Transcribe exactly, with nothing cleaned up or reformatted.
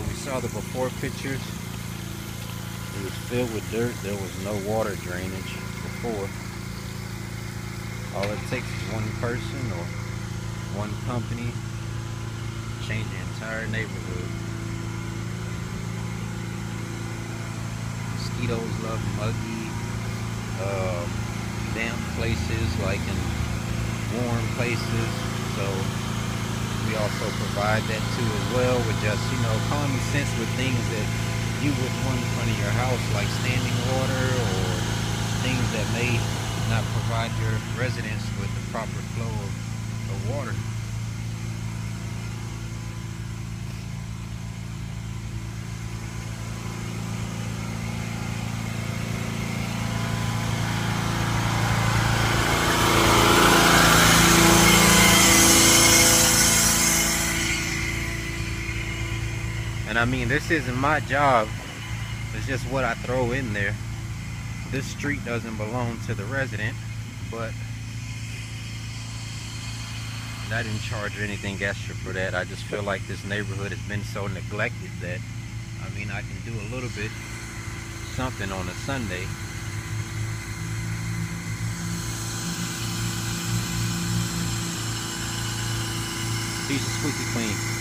we saw the before pictures. It was filled with dirt. There was no water drainage before. All it takes is one person or one company to change the entire neighborhood. Mosquitoes love muggy, uh, damp places, like in warm places. So we also provide that too as well, with just, you know, common sense with things that you wouldn't want in front of your house, like standing water or things that may not provide your residents with the proper flow of, of water. And I mean, this isn't my job, it's just what I throw in there. This street doesn't belong to the resident, but I didn't charge anything extra for that. I just feel like this neighborhood has been so neglected that, I mean, I can do a little bit something on a Sunday. These are squeaky clean.